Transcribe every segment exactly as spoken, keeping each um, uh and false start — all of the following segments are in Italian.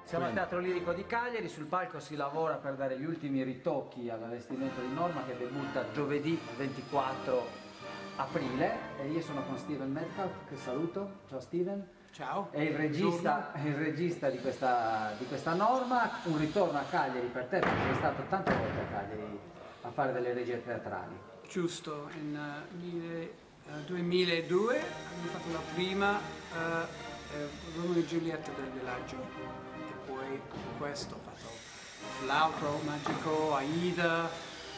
Siamo al Teatro Lirico di Cagliari, sul palco si lavora per dare gli ultimi ritocchi all'allestimento di Norma che debutta giovedì ventiquattro aprile e io sono con Steven Metcalf, che saluto. Ciao Steven. Ciao. È il regista, è il regista di, questa, di questa Norma, un ritorno a Cagliari per te perché sei stato tante volte a Cagliari a fare delle regie teatrali. Giusto, nel uh, duemiladue abbiamo fatto la prima uh, eh, Romeo e Giulietta del Villaggio. Poi questo ho fatto Flauto Magico, Aida,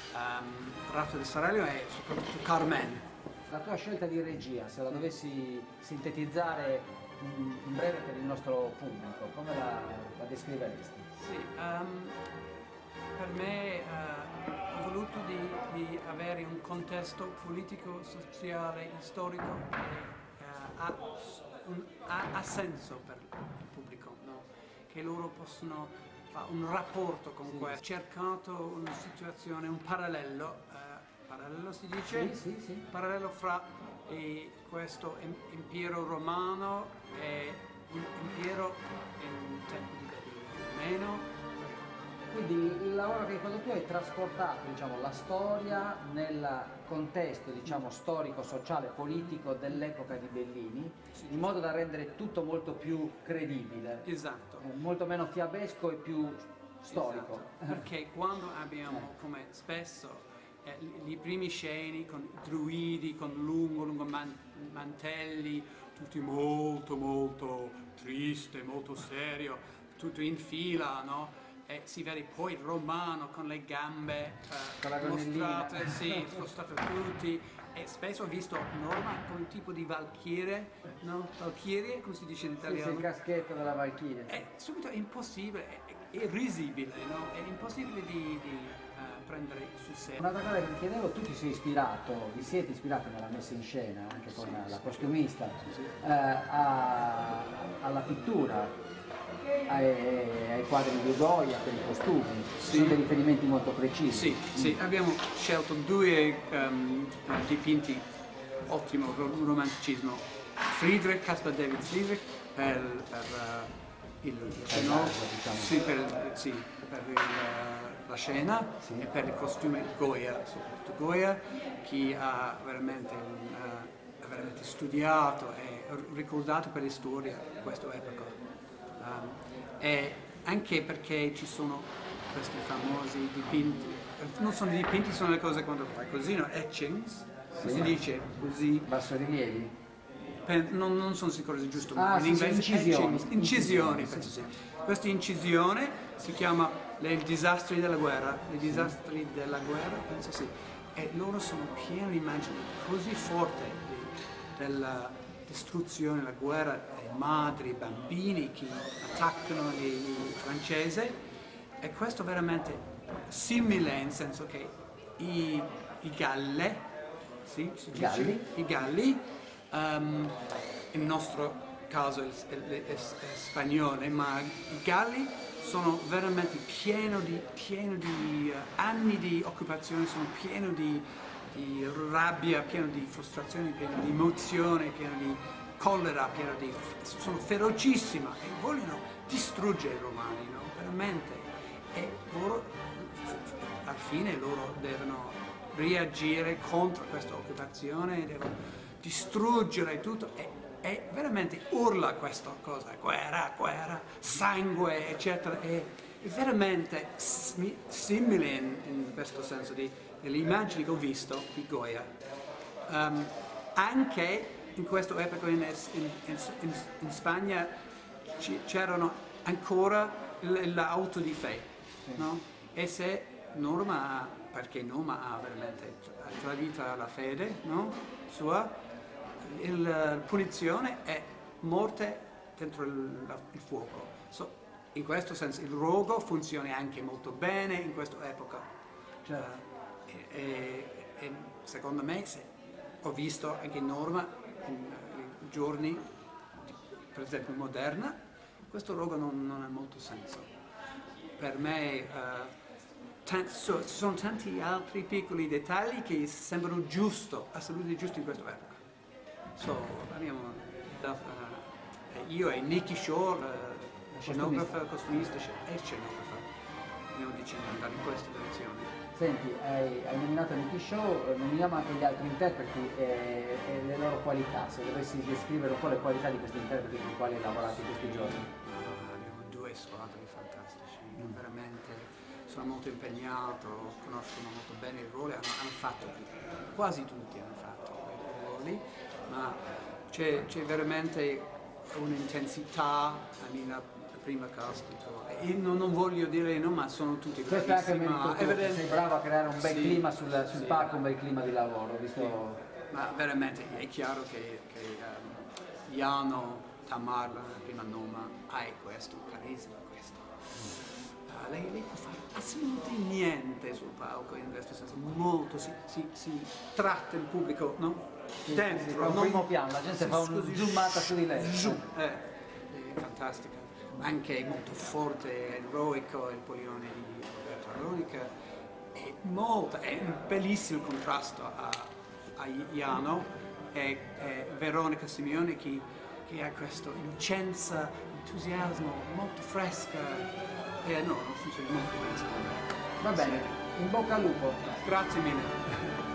um, Ratto del Saraglio e soprattutto Carmen. La tua scelta di regia, se la dovessi sintetizzare in, in breve per il nostro pubblico, come la, la descriveresti? Sì, um, per me uh, ho voluto di, di avere un contesto politico, sociale, storico che uh, ha, un, ha, ha senso per il pubblico, no? Che loro possono fare un rapporto con sì. questo. Ho cercato una situazione, un parallelo, eh, parallelo si dice? Sì, sì, sì. Parallelo fra eh, questo impero romano e l'impero in tempo di Belli, meno. Quindi il lavoro che hai fatto tu hai trasportato, diciamo, la storia nel contesto, diciamo, storico, sociale, politico dell'epoca di Bellini, sì, in modo da rendere tutto molto più credibile. Esatto. Molto meno fiabesco e più storico. Esatto. Perché quando abbiamo, come spesso, eh, i primi sceni con druidi, con lungo, lungo man mantelli, tutti molto, molto triste, molto serio, tutto in fila, no? E si vede poi il romano con le gambe eh, mostrate, sì, spostate tutti, e spesso ho visto Norma con un tipo di valchiere, no? Valchiere, come si dice in italiano? Sì, sì, il caschetto della valchiria. È subito impossibile, è, è risibile, no? È impossibile di, di uh, prendere sul serio. Un'altra cosa che ti chiedevo, tu ti sei ispirato, vi siete ispirati nella messa in scena, anche con sì, la sì, costumista, sì. eh, a, alla pittura. Ai, ai quadri di Goya per i costumi, sì. Sono dei riferimenti molto precisi. Sì, sì. Abbiamo scelto due um, dipinti ottimo romanticismo, Friedrich, Caspar David Friedrich per, per uh, il, per, no? diciamo. sì, per, sì, per il, uh, la scena, sì. E per il costume Goya, soprattutto Goya, che ha veramente, uh, ha veramente studiato e ricordato per la storia questa epoca. Um, e anche perché ci sono questi famosi dipinti, non sono dipinti, sono le cose quando fai così, no? Etchings, sì. Si dice così. Bassorilievi? Non, non sono sicuro se è giusto, ah, in sì, inglese sì, incisioni. Etchings, incisioni, sì, penso sì. sì. Questa incisione si chiama i disastri della guerra, i disastri sì. della guerra, penso sì, e loro sono pieni di immagini così forti di, della distruzione, la guerra, le madri, i bambini che attaccano i francesi, e questo veramente simile, nel senso che i, i galle, sì, si dice, galli. i galli, um, nel nostro caso è, è, è, è spagnolo, ma i galli sono veramente pieni di, pieno di uh, anni di occupazione, sono pieni di di rabbia, pieno di frustrazione, pieno di emozione, pieno di collera, pieno di... sono ferocissimi e vogliono distruggere i romani, no? Veramente. E loro, alla fine, loro devono reagire contro questa occupazione, devono distruggere tutto e, e veramente urla questa cosa, guerra, guerra, sangue, eccetera. E, è veramente simile in, in questo senso di le immagini che ho visto di Goya. Um, anche in questa epoca in, in, in, in Spagna c'erano ancora l'auto di fede, no? E se Norma, perché Norma ha veramente tradito la fede, no? Sua, la punizione è morte dentro il, il fuoco. So, in questo senso il rogo funziona anche molto bene in questa epoca. Certo. Uh, e, e, e secondo me, se ho visto anche in Norma, in, in giorni, per esempio moderna, questo rogo non, non ha molto senso. Per me uh, so, ci sono tanti altri piccoli dettagli che sembrano giusto, assolutamente giusti in questa epoca. So, abbiamo, uh, io e Nicky Shore, uh, Scenografo, costumista e scenografo. Abbiamo deciso di andare in questa direzione. Senti, hai, hai nominato Nicky Show, nominiamo anche gli altri interpreti e, e le loro qualità, se dovessi descrivere un po' le qualità di questi interpreti con i quali hai lavorato in questi giorni. Uh, abbiamo due squadre fantastici, mm. veramente sono molto impegnato, conoscono molto bene il ruolo, hanno, hanno fatto, quasi tutti hanno fatto i ruoli, ma c'è veramente un'intensità, I mean, la prima castico, e non, non voglio dire no, ma sono tutti bravissimi. Questo è anche merito tuo, sei bravo a creare un bel sì, clima sul, sul sì. palco, un bel clima di lavoro, visto... Sì. Ma veramente è chiaro che, che um, Jano, Tamar, il primo nome, hai questo carisma, questo. Uh, lei, lei può fare assolutamente niente sul palco, in questo senso, molto si, si, si tratta il pubblico, no? Sì, Dentro, sì, sì, fa un primo piano, la gente sì, fa una zoomata su di lei. Eh, è fantastica, anche molto forte, eroico, il Polione di Roberto Aronica, è molto, è un bellissimo contrasto a, a Jano e, e Veronica Simeone che, che ha questa innocenza, entusiasmo, molto fresca, e no, non funziona molto bene. Va bene, in bocca al lupo. Grazie mille.